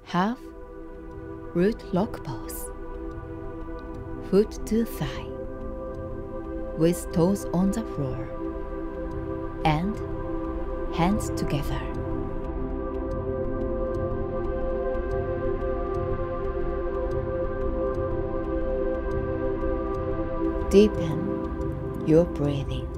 Half root lock pose. Foot to thigh, with toes on the floor, and hands together. Deepen your breathing.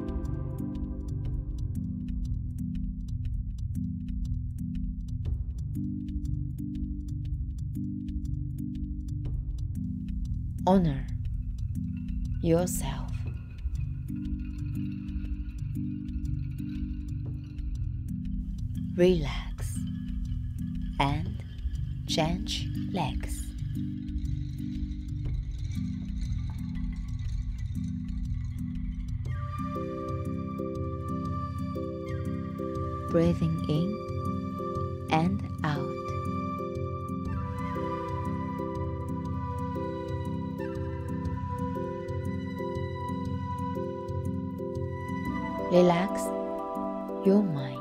Honor yourself. Relax and change legs. Breathing in and out. Relax your mind.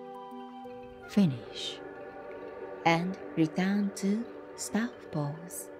Finish and return to staff pose.